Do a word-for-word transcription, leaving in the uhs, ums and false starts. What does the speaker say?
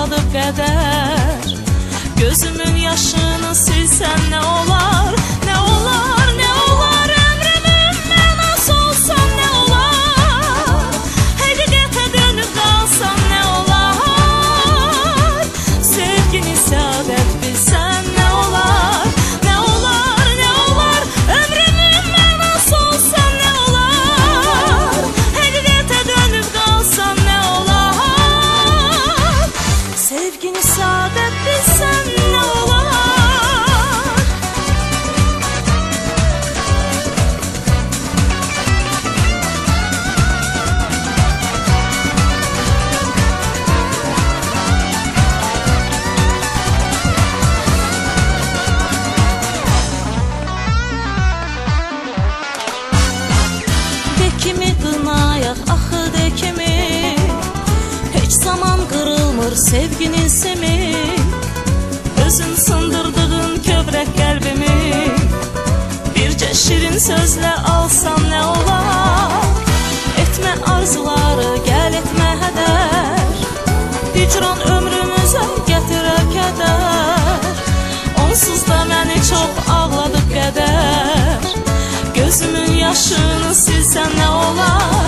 ağladı qədər. Gözümün yaşını silsən nə olar, nə olar, nə olar. Ömrümün mənası olsan nə olar, həqiqətə dönüb qalsan nə olar. Sevgini səadət bilsən nə olar, nə olar, nə olar. Ömrümün mənası olsan nə olar, həqiqətə dönüb qalsan nə olar. Sevgini səadət bilsən nə olar. De kimi qınayaq, axı de kimi, heç zaman qırılmır sevginin simi. Özün sındırdığın kövrək qəlbimi bircə şirin sözlə alsan nə olar. Etmə arzuları, gəl etmə hədər, hicran ömrümüzə gətirər kədər. Onsuz da məni çox ağladı qədər. Gözümün yaşını silsən nə olar.